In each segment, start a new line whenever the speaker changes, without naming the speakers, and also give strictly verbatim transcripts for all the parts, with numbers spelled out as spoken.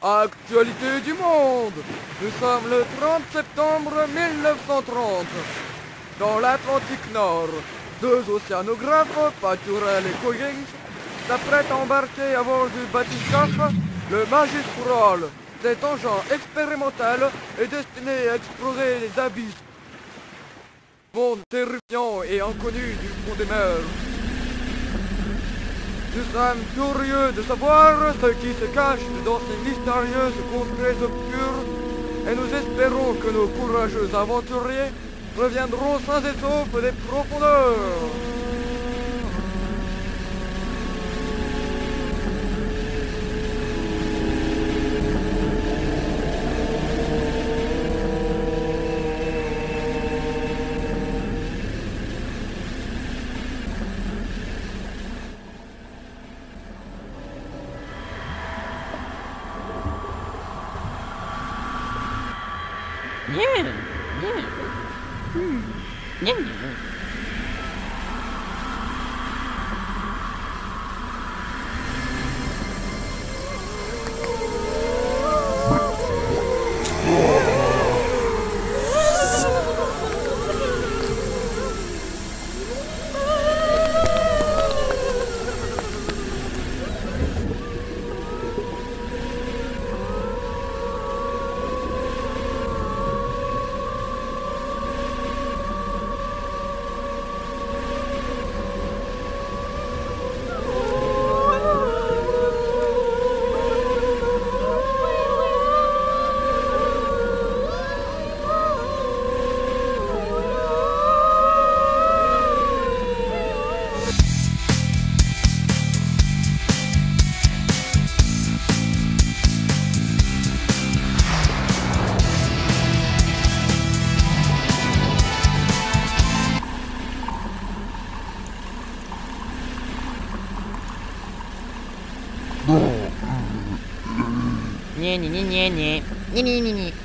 Actualité du monde. Nous sommes le trente septembre mille neuf cent trente. Dans l'Atlantique Nord, deux océanographes, Paturel et Coggins, s'apprêtent à embarquer à bord du bathyscaphe, le Magistral. Cet engin expérimental est destiné à explorer les abysses. Monde terrifiant et inconnu du fond des mers. Nous sommes curieux de savoir ce qui se cache dans ces mystérieuses contrées obscures et nous espérons que nos courageux aventuriers reviendront sains et saufs des profondeurs.
Yeah, yeah. Hmm. Yeah, yeah. Nie, nie, nie, nie, nie. Nie, nie, nie, nie.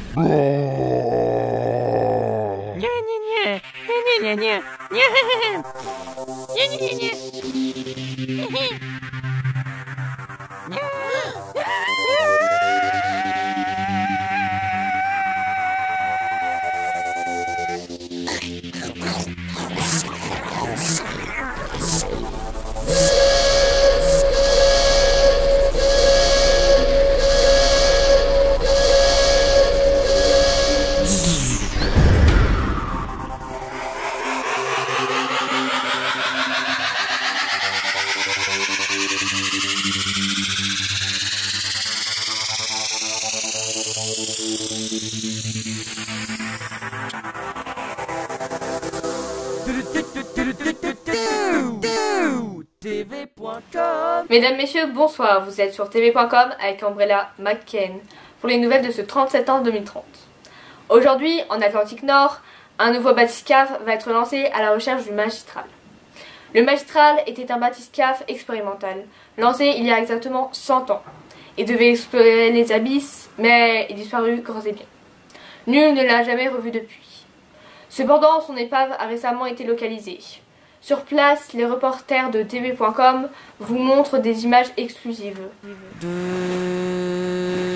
Nie, nie, nie. Nie, nie, nie, nie. Nie. Nie, nie, nie, nie.
T V point com.
Mesdames, Messieurs, bonsoir. Vous êtes sur T V point com avec Umbrella McCain pour les nouvelles de ce trente septembre deux mille trente. Aujourd'hui, en Atlantique Nord, un nouveau bathyscaphe va être lancé à la recherche du Magistral. Le Magistral était un bathyscaphe expérimental, lancé il y a exactement cent ans, et devait explorer les abysses, mais est disparu corps et bien. Nul ne l'a jamais revu depuis. Cependant, son épave a récemment été localisée. Sur place, les reporters de T V point com vous montrent des images exclusives.
De...